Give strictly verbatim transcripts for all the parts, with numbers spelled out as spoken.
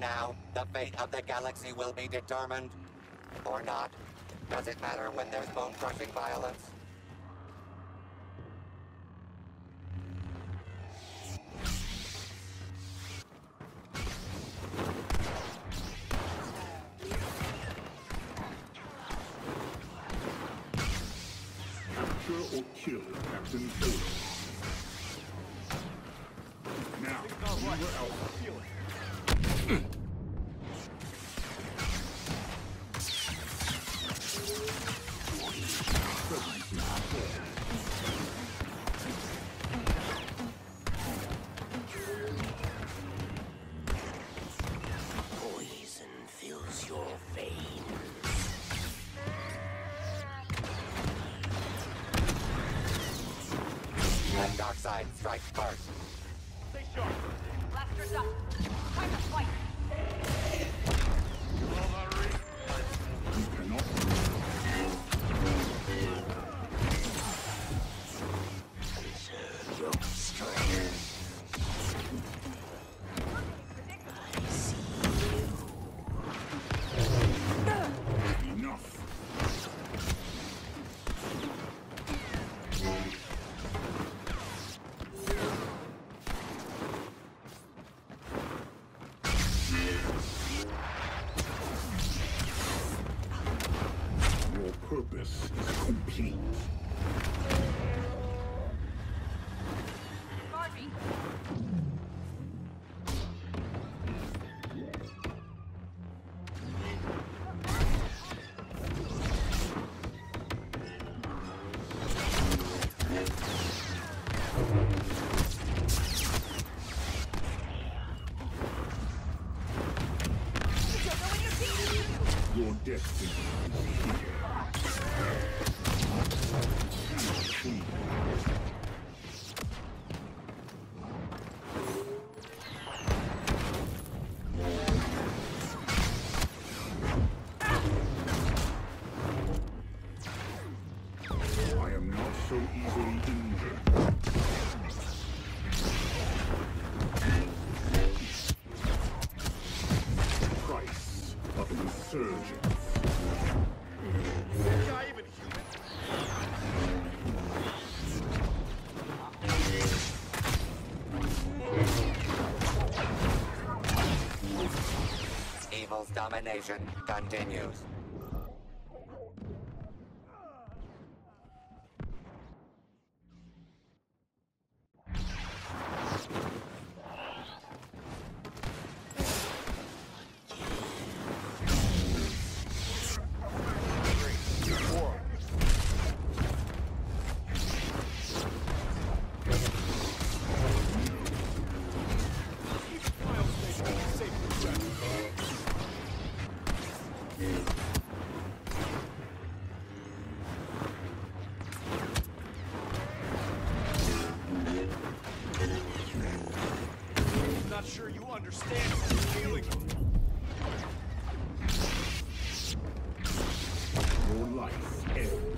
now, the fate of the galaxy will be determined. Or not. Does it matter when there's bone-crushing violence? Capture or kill Captain Odo. Now, we were out. Feel it. Poison fills your veins. Let Darkseid strike first. Stay sharp. Blasters up. Time to fight. You cannot. Conserve your strength. I see you. Enough. Your purpose is complete. Guard me. You don't know when you're seeing. Your destiny is here. Cannot flee. I am not so easily injured. The price of insurgence. Is guy even human? Evil's domination continues. Not sure you understand what I'm feeling. Your life ends.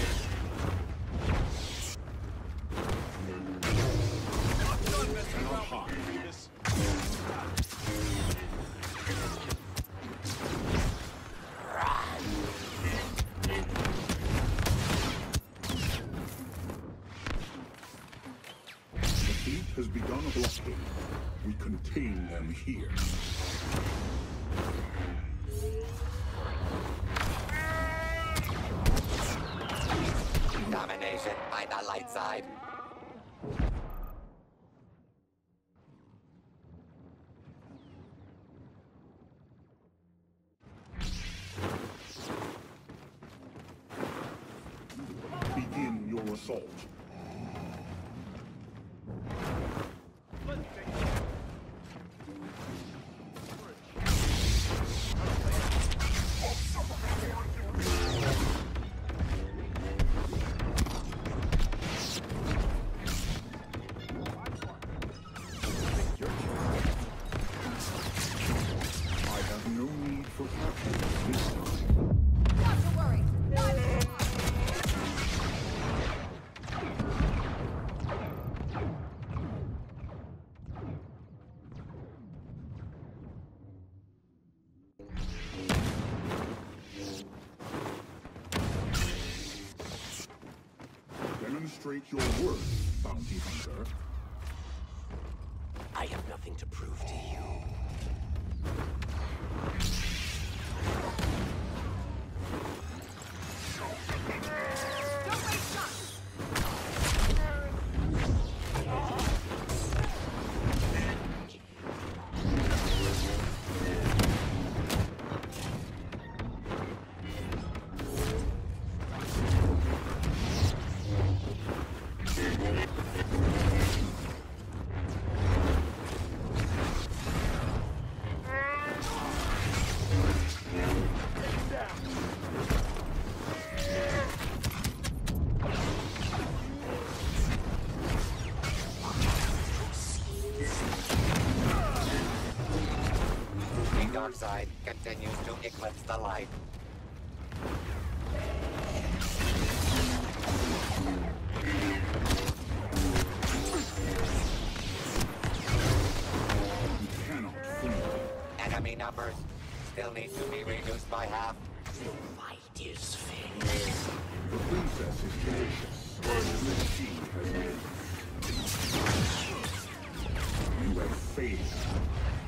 I'm done messing Cannot around hide. with this. The fleet has begun a blockade. We contain them here. Domination by the light side. Begin your assault. Let's take it. I have no need for capture this time. Not to worry. Not it your worth, bounty hunter? I have nothing to prove to you. Don't waste time. The dark side continues to eclipse the light. You cannot flee. Enemy numbers still need to be reduced by half. The fight is finished. The princess is tenacious, as she has been. You have failed.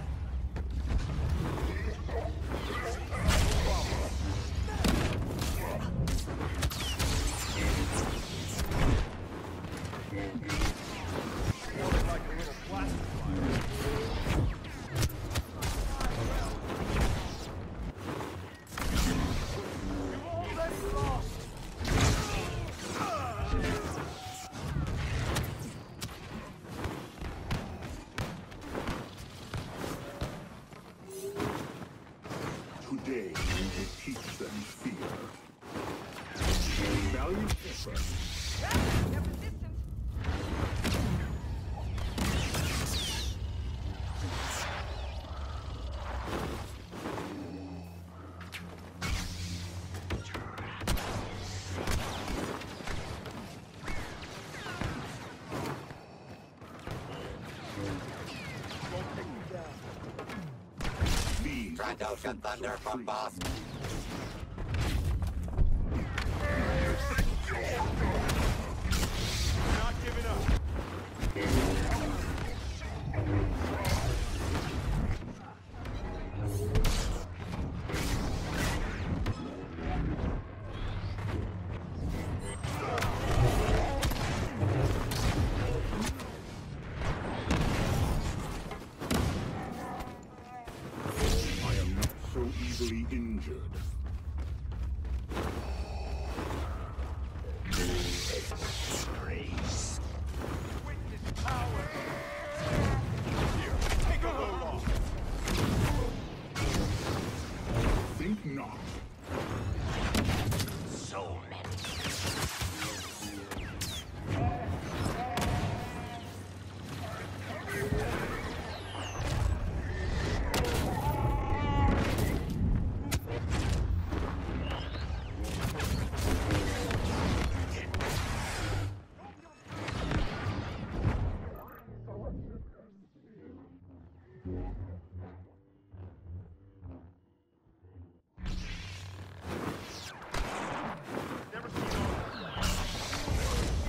Feeling like a little blaster fire. We've already lost. Today, we will teach them fear. Valiant effort. They're resistant. These are the Trandoshan fruits thunder of from freedom. Bosk. Not giving up. I am not so easily injured. Grace. Witness power. Here, take a load off. Think not. So many. Never seen all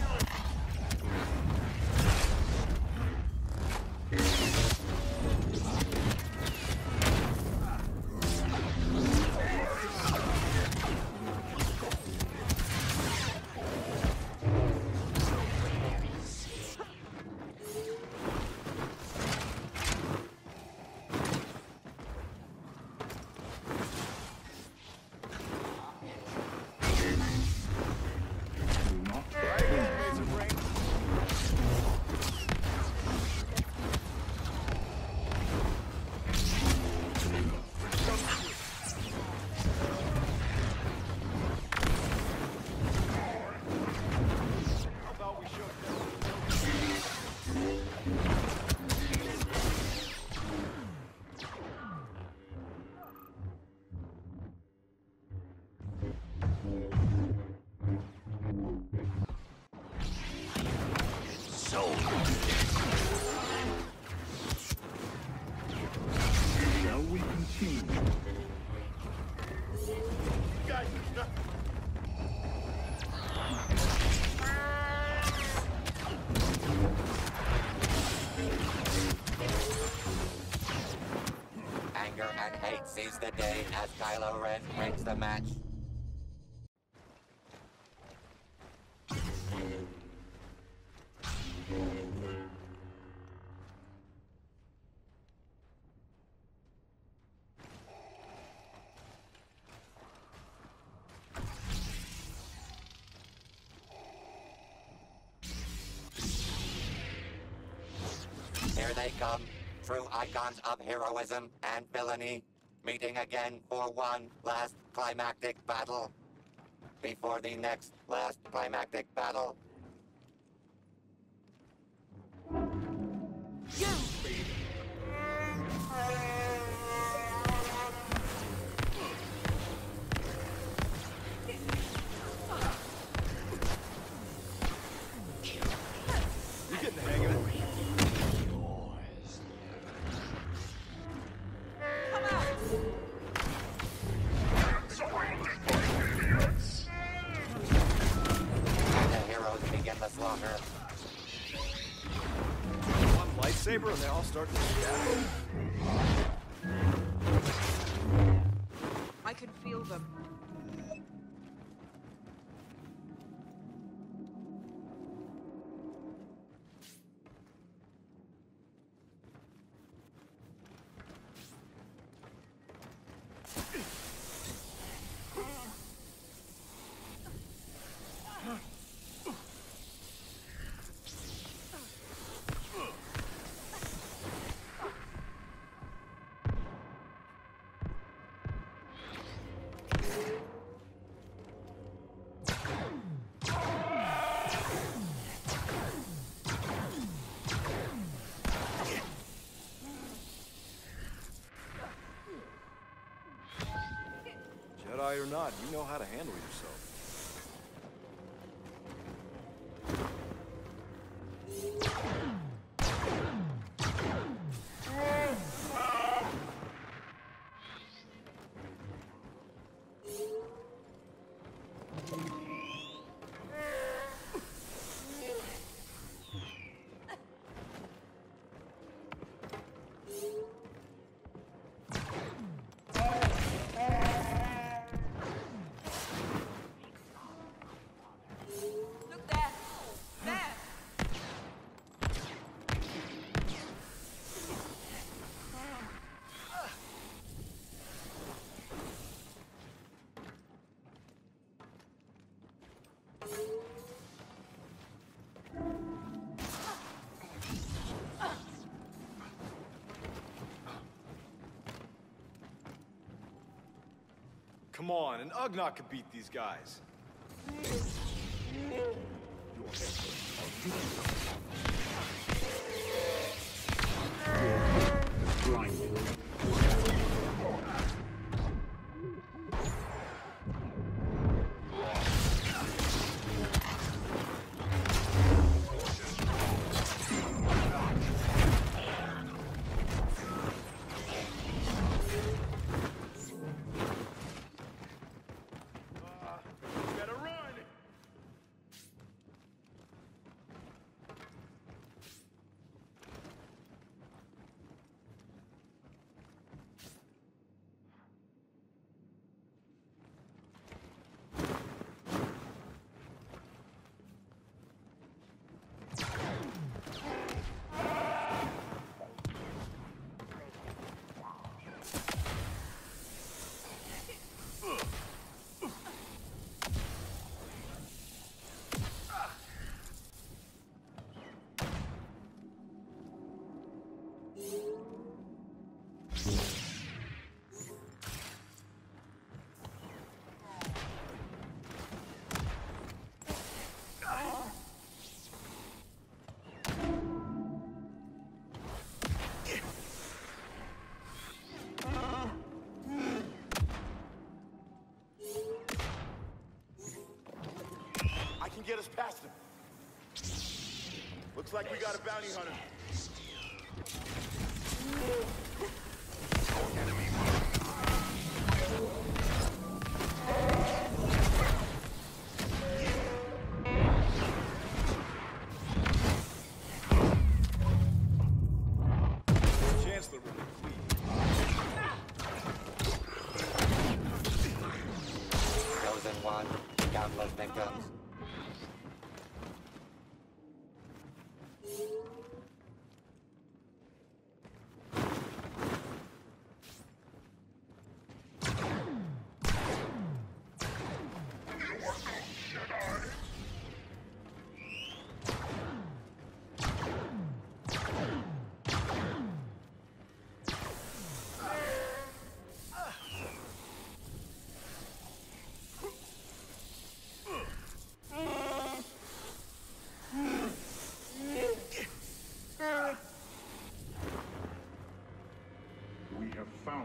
Do not Razor brain. How about we show them? So Shall we continue? You guys are not. Seize the day as Kylo Ren breaks the match. Here they come, true icons of heroism and villainy, meeting again for one last climactic battle. Before the next last climactic battle. You're getting the hang of it. Come out! The heroes begin the slaughter. One lightsaber and they all start to scatter. I can feel them. Jedi or not, you know how to handle yourself. Look there! There! Come on, an Ugnaught could beat these guys. Blinded. Better run! I can get us past him. Looks like we got a bounty hunter. Chancellor will be pleased.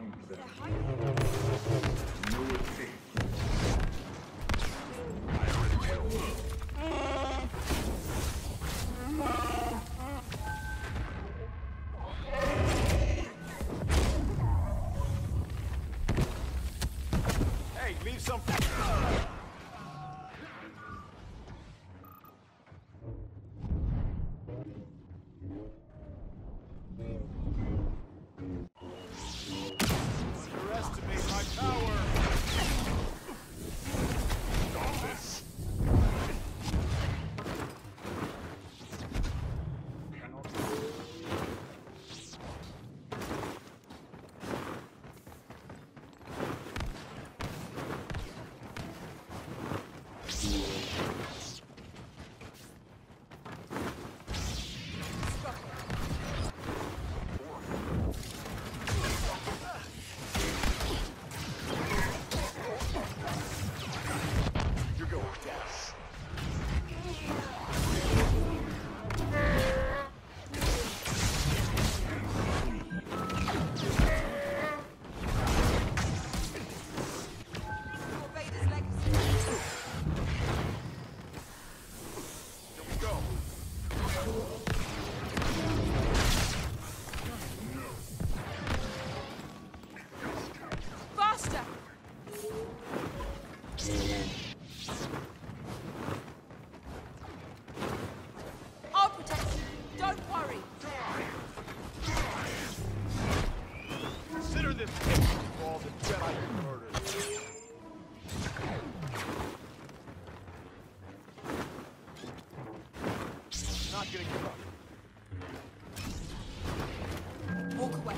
found them. They're hiding. No escape. Hey, leave some. Underestimate my power. You're going down. For Vader's legacy. Here we go. Faster! I'll protect you. Don't worry. Consider this payment for all the Jedi you murdered. Not gonna give up. Walk away.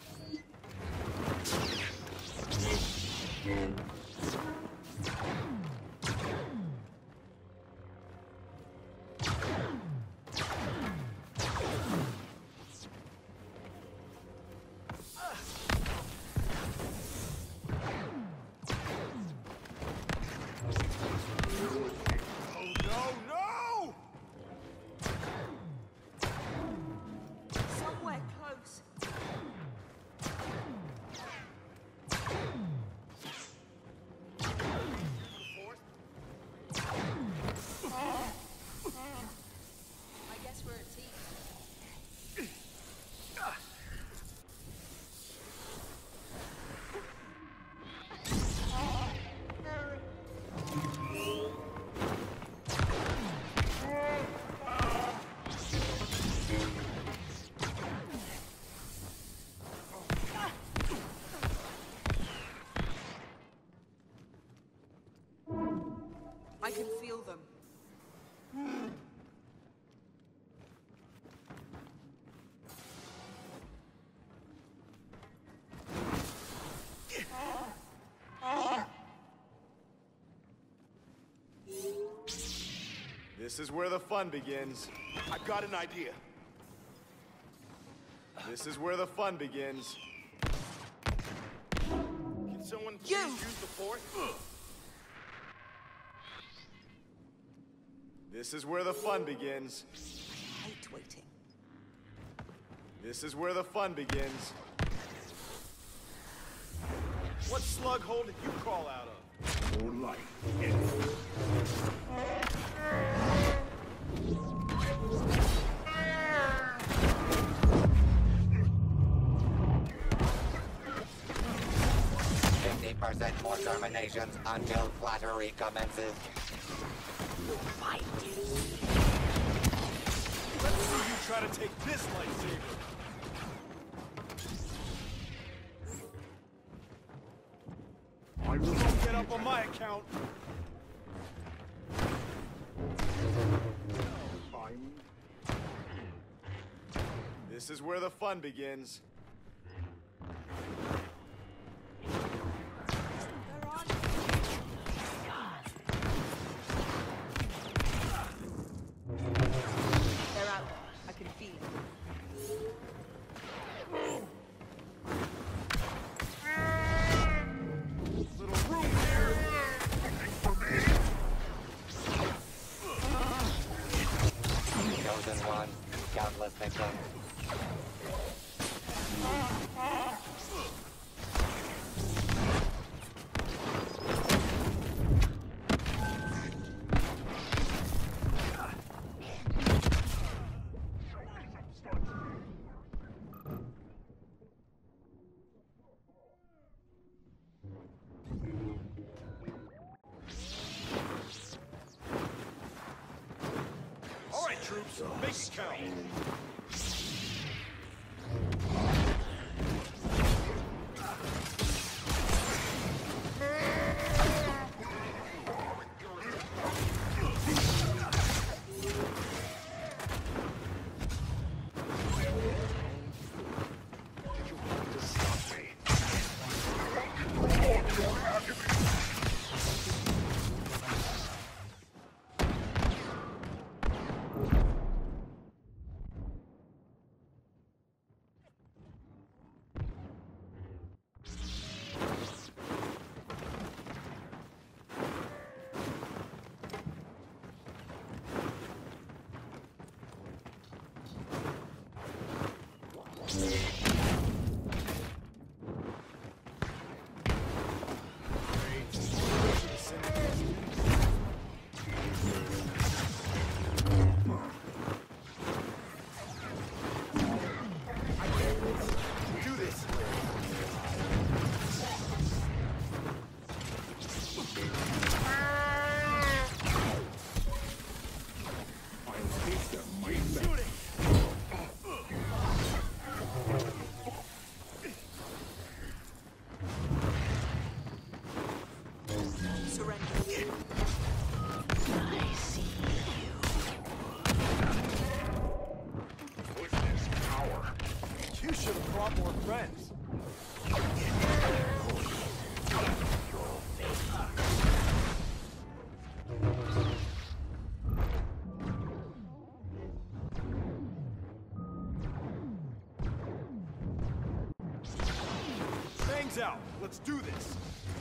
Oh no, no! Somewhere close. I guess we're a team. I can feel them. This is where the fun begins. I've got an idea. This is where the fun begins. Can someone please You! use the force? This is where the fun begins. I hate waiting. This is where the fun begins. What slug hole did you crawl out of? For life. fifty percent more terminations until flattery commences. Fight is Let's see you try to take this lightsaber. I will Don't get up on my account. find. This is where the fun begins. Where are you? They're out. I can feel it. Little room here. Chosen one, countless victims. Make it count. You should have brought more friends. Things out. Let's do this.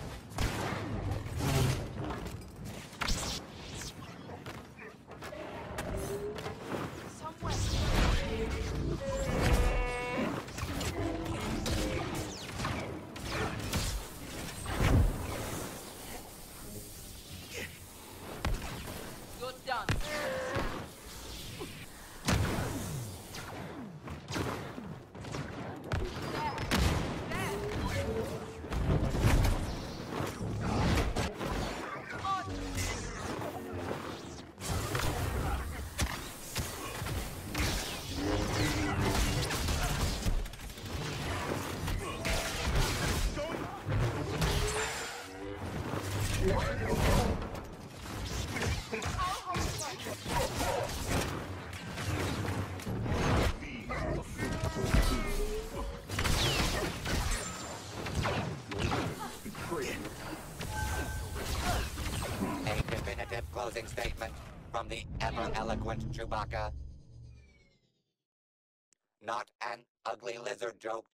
You're done. A definitive closing statement from the ever-eloquent Chewbacca. Not an ugly lizard joke